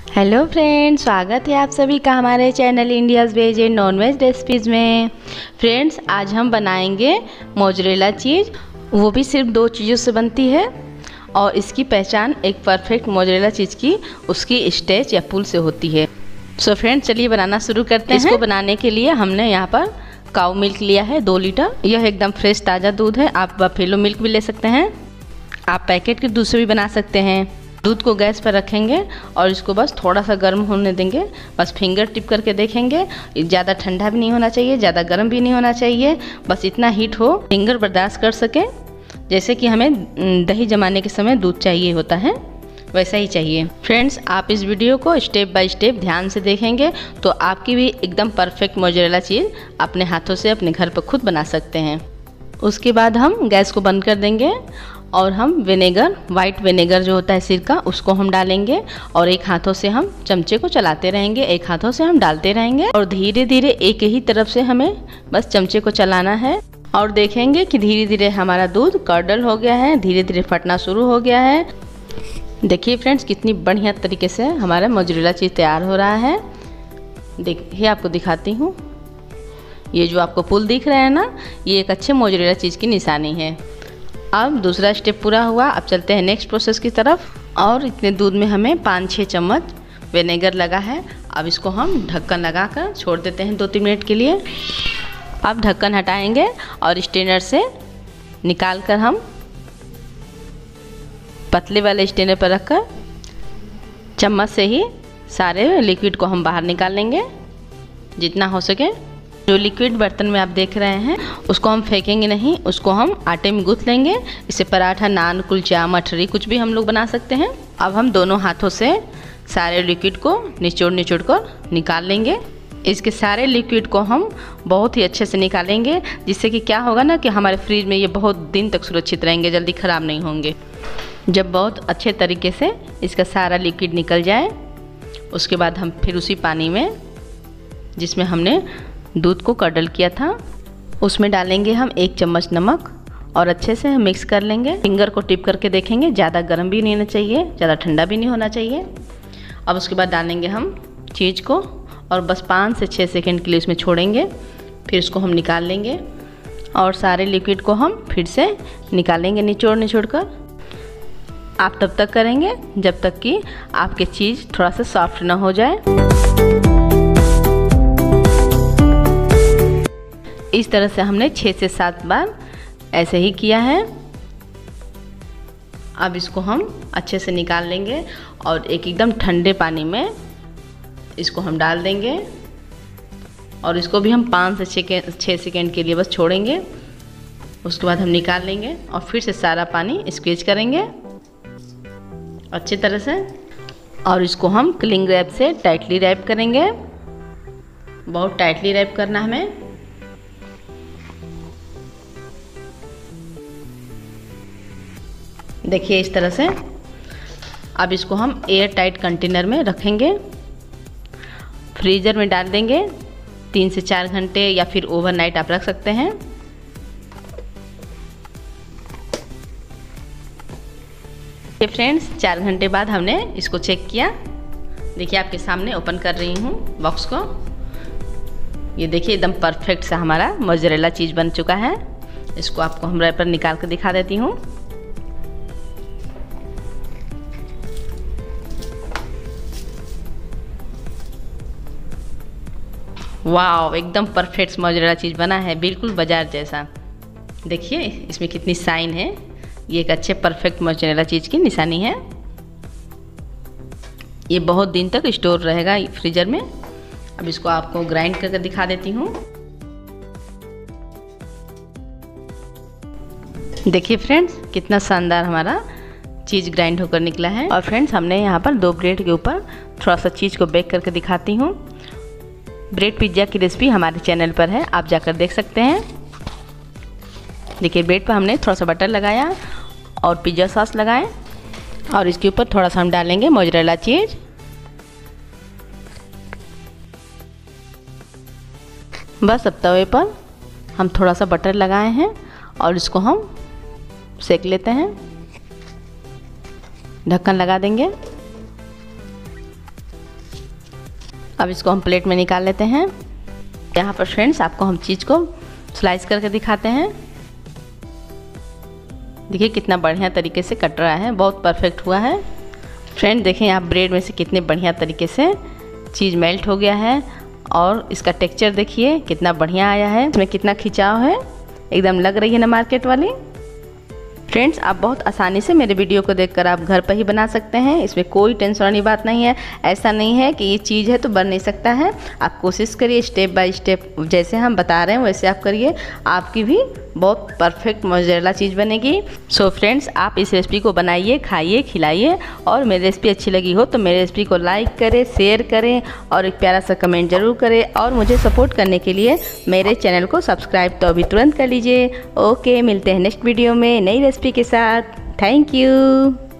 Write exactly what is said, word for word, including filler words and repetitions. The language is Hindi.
हेलो फ्रेंड्स, स्वागत है आप सभी का हमारे channel India's veg and non veg recipes में। फ्रेंड्स, आज हम बनाएंगे मोज़रेला चीज़। वो भी सिर्फ दो चीज़ों से बनती है और इसकी पहचान एक परफेक्ट मोज़रेला चीज़ की उसकी स्टेच या पुल से होती है। सो फ्रेंड्स, चलिए बनाना शुरू करते हैं। इसको बनाने के लिए हमने यहाँ पर काऊ मिल्क लिया है दो लीटर। यह एकदम फ्रेश ताज़ा दूध है। आप बफेलो मिल्क भी ले सकते हैं, आप पैकेट के दूध से भी बना सकते हैं। दूध को गैस पर रखेंगे और इसको बस थोड़ा सा गर्म होने देंगे। बस फिंगर टिप करके देखेंगे। ज़्यादा ठंडा भी नहीं होना चाहिए, ज़्यादा गर्म भी नहीं होना चाहिए, बस इतना हीट हो फिंगर बर्दाश्त कर सके। जैसे कि हमें दही जमाने के समय दूध चाहिए होता है, वैसा ही चाहिए। फ्रेंड्स, आप इस वीडियो को स्टेप बाय स्टेप ध्यान से देखेंगे तो आपकी भी एकदम परफेक्ट मोज़रेला चीज़ अपने हाथों से अपने घर पर खुद बना सकते हैं। उसके बाद हम गैस को बंद कर देंगे और हम विनेगर, वाइट विनेगर जो होता है सिरका, उसको हम डालेंगे और एक हाथों से हम चमचे को चलाते रहेंगे, एक हाथों से हम डालते रहेंगे और धीरे धीरे एक ही तरफ से हमें बस चमचे को चलाना है। और देखेंगे कि धीरे धीरे हमारा दूध कर्डल हो गया है, धीरे धीरे फटना शुरू हो गया है। देखिए फ्रेंड्स, कितनी बढ़िया तरीके से हमारा मोज़रेला चीज़ तैयार हो रहा है। देखिए, आपको दिखाती हूँ। ये जो आपको पुल दिख रहा है ना, ये एक अच्छे मोज़रेला चीज़ की निशानी है। अब दूसरा स्टेप पूरा हुआ। अब चलते हैं नेक्स्ट प्रोसेस की तरफ। और इतने दूध में हमें पाँच छः चम्मच विनेगर लगा है। अब इसको हम ढक्कन लगा कर छोड़ देते हैं दो तीन मिनट के लिए। अब ढक्कन हटाएंगे और स्ट्रेनर से निकाल कर हम पतले वाले स्ट्रेनर पर रखकर चम्मच से ही सारे लिक्विड को हम बाहर निकाल लेंगे जितना हो सके। जो लिक्विड बर्तन में आप देख रहे हैं उसको हम फेंकेंगे नहीं, उसको हम आटे में गूँथ लेंगे। इससे पराठा, नान, कुलचा, मठरी कुछ भी हम लोग बना सकते हैं। अब हम दोनों हाथों से सारे लिक्विड को निचोड़ निचोड़ कर निकाल लेंगे। इसके सारे लिक्विड को हम बहुत ही अच्छे से निकालेंगे, जिससे कि क्या होगा ना कि हमारे फ्रिज में ये बहुत दिन तक सुरक्षित रहेंगे, जल्दी ख़राब नहीं होंगे। जब बहुत अच्छे तरीके से इसका सारा लिक्विड निकल जाए, उसके बाद हम फिर उसी पानी में जिसमें हमने दूध को कर्डल किया था उसमें डालेंगे हम एक चम्मच नमक और अच्छे से हम मिक्स कर लेंगे। फिंगर को टिप करके देखेंगे, ज़्यादा गर्म भी नहीं होना चाहिए, ज़्यादा ठंडा भी नहीं होना चाहिए। अब उसके बाद डालेंगे हम चीज़ को और बस पाँच से छः सेकंड के लिए उसमें छोड़ेंगे। फिर उसको हम निकाल लेंगे और सारे लिक्विड को हम फिर से निकालेंगे निचोड़ निचोड़ कर। आप तब तक करेंगे जब तक कि आपके चीज़ थोड़ा सा सॉफ्ट ना हो जाए। इस तरह से हमने छः से सात बार ऐसे ही किया है। अब इसको हम अच्छे से निकाल लेंगे और एक एकदम ठंडे पानी में इसको हम डाल देंगे और इसको भी हम पाँच से छः सेकेंड के लिए बस छोड़ेंगे। उसके बाद हम निकाल लेंगे और फिर से सारा पानी स्क्वीज करेंगे अच्छी तरह से और इसको हम क्लिंग रैप से टाइटली रैप करेंगे। बहुत टाइटली रैप करना हमें। देखिए इस तरह से। अब इसको हम एयर टाइट कंटेनर में रखेंगे, फ्रीज़र में डाल देंगे। तीन से चार घंटे या फिर ओवरनाइट आप रख सकते हैं। ये फ्रेंड्स, चार घंटे बाद हमने इसको चेक किया। देखिए आपके सामने ओपन कर रही हूँ बॉक्स को। ये देखिए एकदम परफेक्ट सा हमारा मोज़रेला चीज़ बन चुका है। इसको आपको हम रैपर निकाल कर दिखा देती हूँ। वाव, एकदम परफेक्ट मोज़रेला चीज़ बना है, बिल्कुल बाजार जैसा। देखिए इसमें कितनी शाइन है। ये एक अच्छे परफेक्ट मोज़रेला चीज़ की निशानी है। ये बहुत दिन तक स्टोर रहेगा फ्रीजर में। अब इसको आपको ग्राइंड करके दिखा देती हूँ। देखिए फ्रेंड्स, कितना शानदार हमारा चीज़ ग्राइंड होकर निकला है। और फ्रेंड्स, हमने यहाँ पर दो ब्रेड के ऊपर थोड़ा सा चीज़ को बेक करके दिखाती हूँ। ब्रेड पिज़्ज़ा की रेसिपी हमारे चैनल पर है, आप जाकर देख सकते हैं। देखिए ब्रेड पर हमने थोड़ा सा बटर लगाया और पिज़्ज़ा सॉस लगाएं और इसके ऊपर थोड़ा सा हम डालेंगे मोज़रेला चीज़। बस अब तवे पर हम थोड़ा सा बटर लगाए हैं और इसको हम सेक लेते हैं। ढक्कन लगा देंगे अब इसको हम प्लेट में निकाल लेते हैं। यहाँ पर फ्रेंड्स आपको हम चीज़ को स्लाइस करके दिखाते हैं। देखिए कितना बढ़िया तरीके से कट रहा है, बहुत परफेक्ट हुआ है। फ्रेंड देखें आप ब्रेड में से कितने बढ़िया तरीके से चीज़ मेल्ट हो गया है और इसका टेक्सचर देखिए कितना बढ़िया आया है। इसमें कितना खिंचाव है, एकदम लग रही है ना मार्केट वाली। फ्रेंड्स आप बहुत आसानी से मेरे वीडियो को देखकर आप घर पर ही बना सकते हैं, इसमें कोई टेंशन वाली बात नहीं है। ऐसा नहीं है कि ये चीज़ है तो बन नहीं सकता है। आप कोशिश करिए, स्टेप बाय स्टेप जैसे हम बता रहे हैं वैसे आप करिए, आपकी भी बहुत परफेक्ट मोज़रेला चीज़ बनेगी। सो फ्रेंड्स आप इस रेसिपी को बनाइए, खाइए, खिलाइए और मेरी रेसिपी अच्छी लगी हो तो मेरी रेसिपी को लाइक करें, शेयर करें और एक प्यारा सा कमेंट ज़रूर करें। और मुझे सपोर्ट करने के लिए मेरे चैनल को सब्सक्राइब तो अभी तुरंत कर लीजिए। ओके, मिलते हैं नेक्स्ट वीडियो में नई रेसिपी के साथ। Thank you.